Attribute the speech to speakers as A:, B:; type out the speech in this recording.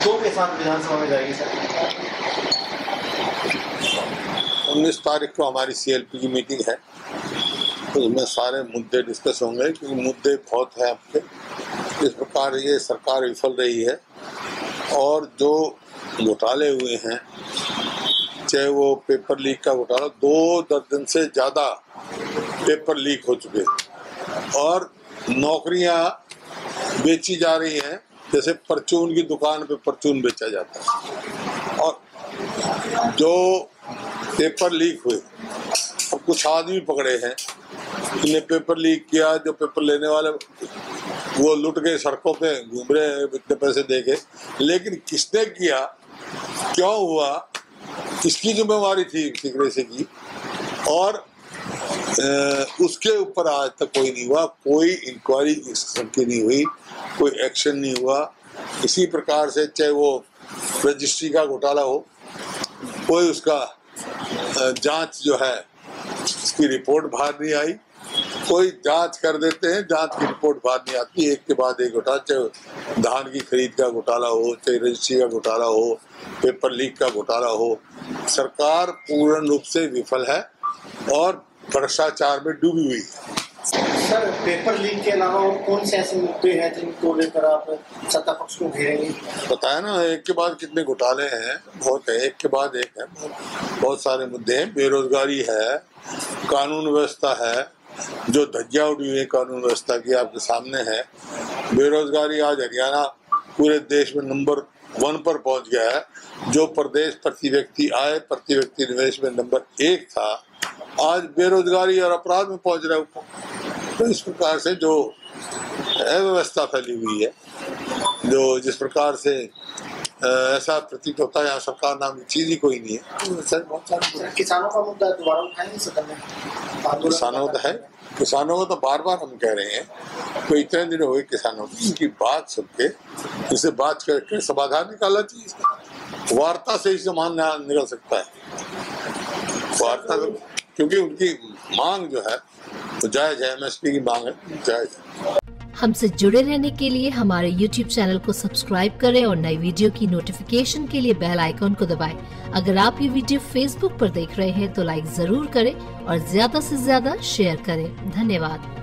A: तो के साथ विधानसभा में जाएगी सर।
B: 19 तारीख को हमारी CLP की मीटिंग है, तो उसमें सारे मुद्दे डिस्कस होंगे, क्योंकि मुद्दे बहुत हैं आपके। इस प्रकार ये सरकार विफल रही है और जो घोटाले हुए हैं, चाहे वो पेपर लीक का घोटाला, 2 दर्जन से ज़्यादा पेपर लीक हो चुके और नौकरियां बेची जा रही हैं, जैसे परचून की दुकान पे परचून बेचा जाता है। और जो पेपर लीक हुए, और कुछ आदमी पकड़े हैं जिन्हें पेपर लीक किया, जो पेपर लेने वाले वो लुट गए, सड़कों पे घूम रहे हैं इतने पैसे देके। लेकिन किसने किया, क्यों हुआ, किसकी जिम्मेवारी थी सिक्रेसी की, और उसके ऊपर आज तक कोई नहीं हुआ, कोई इंक्वायरी इस किस्म की नहीं हुई, कोई एक्शन नहीं हुआ। इसी प्रकार से चाहे वो रजिस्ट्री का घोटाला हो, कोई उसका जांच जो है इसकी रिपोर्ट बाहर नहीं आई। कोई जांच कर देते हैं, जांच की रिपोर्ट बाहर नहीं आती, एक के बाद एक घोटाला, चाहे धान की खरीद का घोटाला हो, चाहे रजिस्ट्री का घोटाला हो, पेपर लीक का घोटाला हो। सरकार पूर्ण रूप से विफल है और भ्रष्टाचार में डूबी हुई है।
A: सर, पेपर लीक के अलावा और कौन से ऐसे मुद्दे हैं जिनको लेकर आप सत्ता पक्ष को घेरेंगे?
B: बताया ना, एक के बाद कितने घोटाले हैं, बहुत है, एक के बाद एक है, बहुत सारे मुद्दे हैं। बेरोजगारी है, कानून व्यवस्था है, जो धज्जियां उड़ी हुई है कानून व्यवस्था की आपके सामने है। बेरोजगारी आज हरियाणा पूरे देश में नंबर 1 पर पहुंच गया है। जो प्रदेश प्रति व्यक्ति आय, प्रति व्यक्ति निवेश में नंबर 1 था, आज बेरोजगारी और अपराध में पहुंच रहा है। तो इस प्रकार से जो अव्यवस्था फैली हुई है, जो जिस प्रकार से ऐसा प्रतीत होता है यहाँ सरकार नाम की चीज ही कोई नहीं है। सर, बहुत सारे
A: किसानों का मुद्दा दोबारा उठाएंगे सदन में?
B: किसानों का है, किसानों को तो बार बार हम कह रहे हैं, तो इतने दिन हो गए किसानों की, उनकी बात सुन के, इसे बात करके समाधान निकालना चाहिए। वार्ता से ही समाधान निकल सकता है, वार्ता, क्योंकि उनकी मांग जो है तो जायज है, MSP की मांग है, जायज है।
C: हमसे जुड़े रहने के लिए हमारे YouTube चैनल को सब्सक्राइब करें और नई वीडियो की नोटिफिकेशन के लिए बेल आइकॉन को दबाएं। अगर आप ये वीडियो Facebook पर देख रहे हैं तो लाइक जरूर करें और ज्यादा से ज्यादा शेयर करें। धन्यवाद।